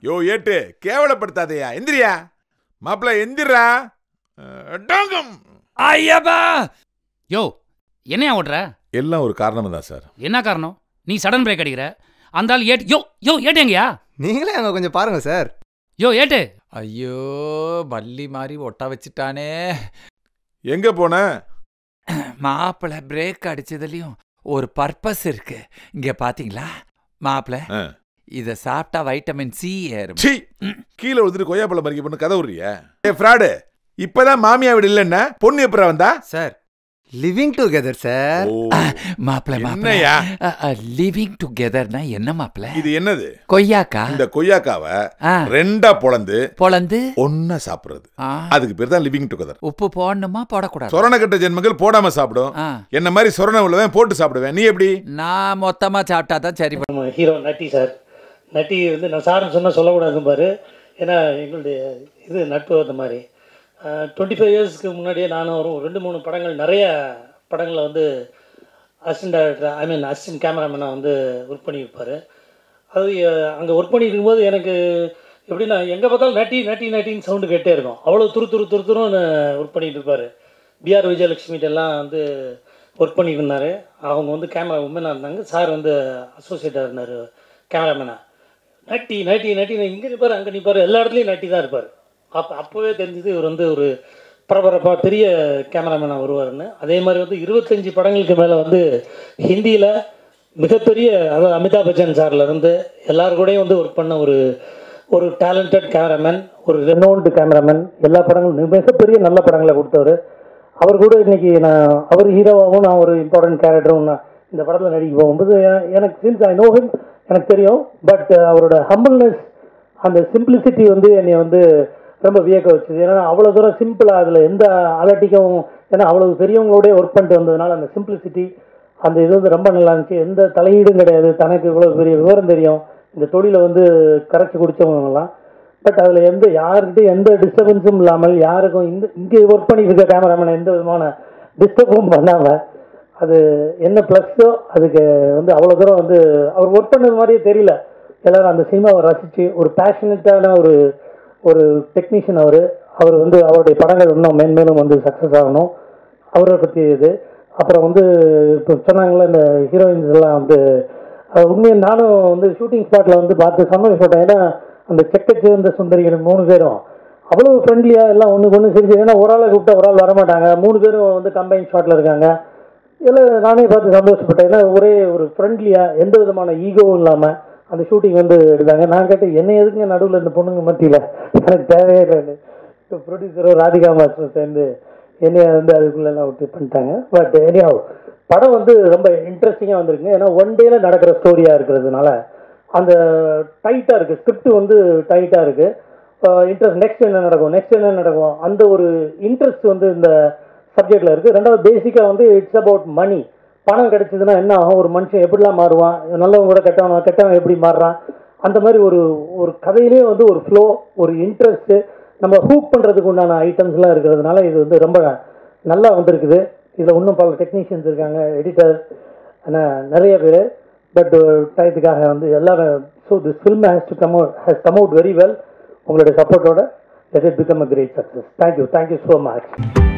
யோ ஏட்டு கேவலப்படுத்தாதயா, எந்திரியா மாப்பிள்ள, எந்திரா. ஐயப்பா யோ என்னையா ஓடுற? எல்லாம் ஒரு காரணம் தான் சார். என்ன காரணம்? நீ சடன் பிரேக் அடிக்கிற. அந்த ஆள் ஏட்டு. யோ யோ ஏட்டு எங்கயா? நீங்களே அங்க கொஞ்சம் பாருங்க சார். யோ ஏட்டு. ஐயோ பல்லி மாதிரி ஒட்ட வச்சுட்டானே. எங்க போன? மாப்பிள்ள பிரேக் அடிச்சதுலயும் ஒரு பர்பஸ் இருக்கு. இங்க பாத்தீங்களா மாப்பிள்ள, இத சாப்பிட்டா வைட்டமின் சி ஏறும். கீழே விழுந்துட்டு கொய்யாப்பழம் பறிக்க பொண்ணு கதை விடுறிய? ஃப்ராடு. இப்பதான் மாமியா வீடு இல்லைன்னா பொண்ணு எப்பறம் வந்தா? Sir living together sir. மாப்பிள்ள என்னையா லிவிங் டுகெதர்னா என்ன மாப்பிள்ள? இது என்னது? கொய்யாக்கா. இந்த கொய்யாக்காவை ரெண்டா பொளந்து ஒன்னா சாப்பிடுறது, அதுக்கு பேர் தான் லிவிங் டுகெதர். உப்பு போடணுமா போடக்கூடாது? சொரண கட்ட ஜென்மங்கள் போடாம சாப்பிடும். என்ன மாதிரி சொரண உள்ளவன் போட்டு சாப்பிடுவேன். நீ எப்படி? நான் மொத்தமா சாப்பிட்டா தான் சரி. ஹீரோ நட்டி சார். நட்டி வந்து நான் சார்னு சொன்னால் சொல்லக்கூடாது பாரு. ஏன்னா எங்களுடைய இது நட்பு அந்த மாதிரி 25 இயர்ஸ்க்கு முன்னாடியே நானும் ஒரு 2-3 படங்கள், நிறைய படங்களில் வந்து அசிஸ்டன்ட் டைரக்டர், அசிஸ்டன்ட் கேமராமேனாக வந்து ஒர்க் பண்ணியிருப்பார். அது அங்கே ஒர்க் பண்ணிட்டு போது எனக்கு எப்படின்னா எங்கே பார்த்தாலும் நட்டி நட்டி நட்டின்னு சவுண்டு கேட்டே இருக்கும். அவ்வளோ துருன்னு ஒர்க் பண்ணிகிட்டு இருப்பார். பிஆர் விஜயலட்சுமிட்டெல்லாம் வந்து ஒர்க் பண்ணிட்டு இருந்தார். அவங்க வந்து கேமரா உமனாக இருந்தாங்க. சார் வந்து அசோசியேட்டாக இருந்தார் கேமராமேனாக. நட்டி நட்டி நட்டி இங்கே நிற்பார், அங்கே நிற்பார், எல்லா இடத்துலையும் நட்டி தான் இருப்பார். அப்போவே தெரிஞ்சது இவர் வந்து ஒரு பரபரப்பாக பெரிய கேமராமேனாக வருவார்னு. அதே மாதிரி வந்து 25 படங்களுக்கு மேலே வந்து ஹிந்தியில் மிகப்பெரிய, அதாவது அமிதாப் பச்சன் சார்லேருந்து எல்லாரு கூடயும் வந்து ஒர்க் பண்ண ஒரு டேலண்டட் கேமராமேன், ஒரு ரெனோல்டு கேமராமேன். எல்லா படங்களும் மிகப்பெரிய நல்ல படங்களை கொடுத்தவர். அவர் கூட இன்றைக்கி அவர் ஹீரோவாகவும் நான் ஒரு இம்பார்ட்டன்ட் கேரக்டரும் நான் இந்த படத்தில் நடிக்க போகும்போது எனக்கு சின்ஸ் ஐ நோ ஹிம், எனக்கு தெரியும். பட் அவரோட ஹம்பிள்னஸ், அந்த சிம்பிளிசிட்டி வந்து என்னை வந்து ரொம்ப வியக்க வச்சுது. ஏன்னா அவ்வளோ தூரம் சிம்பிளாக, அதில் எந்த அலட்டிக்கும், ஏன்னா அவ்வளோ பெரியவங்களோடய ஒர்க் பண்ணிட்டு வந்ததுனால அந்த சிம்பிளிசிட்டி, அந்த இது வந்து ரொம்ப நல்லா இருந்துச்சு. எந்த தலையீடும் கிடையாது. தனக்கு இவ்வளோ பெரிய விவரம் தெரியும், இந்த தொழிலை வந்து கரைச்சி குடித்தவங்கலாம். பட் அதில் யாருக்கிட்டையும் எந்த டிஸ்டர்பன்ஸும் இல்லாமல், யாருக்கும் இங்கே ஒர்க் பண்ணிட்டு இருக்க கேமராமேனை எந்த விதமான டிஸ்டர்பும் பண்ணாமல், அது என்ன ப்ளஸ்ஸோ அதுக்கு வந்து அவ்வளோ தூரம் வந்து அவர் ஒர்க் பண்ணது மாதிரியே தெரியல. எல்லோரும் அந்த சினிமாவை ரசித்து ஒரு பேஷனட்டான ஒரு டெக்னீஷியன் அவர் வந்து அவருடைய படங்கள் இன்னும் மேன்மேலும் வந்து சக்ஸஸ் ஆகணும். அவரை பற்றி இது. அப்புறம் வந்து இப்போ சொன்னாங்களே இந்த ஹீரோயின்ஸ் எல்லாம் வந்து உண்மையை நானும் வந்து ஷூட்டிங் ஸ்பாட்டில் வந்து பார்த்து சந்தோஷப்பட்டேன். ஏன்னா அந்த செக்கச்சு அந்த சுந்தரிகள் 3 பேரும் அவ்வளோ ஃப்ரெண்ட்லியாக எல்லாம் ஒன்று செஞ்சு. ஏன்னா ஒரு ஆளை கூப்பிட்டா ஒரு ஆள் வரமாட்டாங்க, 3 பேரும் வந்து கம்பைன் ஷாட்டில் இருக்காங்க. எல்லாம் நானே பார்த்து சந்தோஷப்பட்டேன். ஏன்னா ஒரே ஒரு ஃப்ரெண்ட்லியாக எந்த விதமான ஈகோவும் இல்லாமல் அந்த ஷூட்டிங் வந்து எடுத்தாங்க. நான் கேட்டேன், என்ன எதுக்குங்க நடுவில் இந்த பொண்ணுங்க மத்தியில், எனக்கு தேவையே இல்லை. இப்போ ப்ரொடியூசரும் ராதிகா மாஸ்டர் சேர்ந்து என்னைய வந்து அதுக்குள்ளெல்லாம் விட்டு பண்ணிட்டாங்க. பட் எனிஹவ் படம் வந்து ரொம்ப இன்ட்ரெஸ்டிங்காக வந்திருக்குங்க. ஏன்னா ஒன் டேயில் நடக்கிற ஸ்டோரியாக இருக்கிறதுனால அந்த டைட்டாக இருக்குது, ஸ்கிரிப்ட் வந்து டைட்டாக இருக்குது. இன்ட்ரெஸ்ட் நெக்ஸ்ட் என்ன நடக்கும் அந்த ஒரு இன்ட்ரெஸ்ட் வந்து இந்த சப்ஜெக்டில் இருக்குது. ரெண்டாவது பேசிக்காக வந்து இட்ஸ் அபவுட் மணி. பணம் கிடைச்சதுன்னா என்ன ஆகும், ஒரு மனுஷன் எப்படிலாம் மாறுவான், நல்லவங்க கூட கெட்டவன் எப்படி மாறுறான், அந்த மாதிரி ஒரு கதையிலே வந்து ஒரு ஃப்ளோ, ஒரு இன்ட்ரெஸ்ட்டு, நம்ம ஹூக் பண்ணுறதுக்கு உண்டான ஐட்டம்ஸ்லாம் இருக்கிறதுனால இது வந்து ரொம்ப நல்லா வந்திருக்குது. இதில் இன்னும் பல டெக்னீஷியன்ஸ் இருக்காங்க, எடிட்டர், ஆனால் நிறைய பேர். பட் டயத்துக்காக வந்து எல்லாரும். So this film has come out very well. உங்களுடைய சப்போர்ட்டோட let it become a great success. Thank you so much.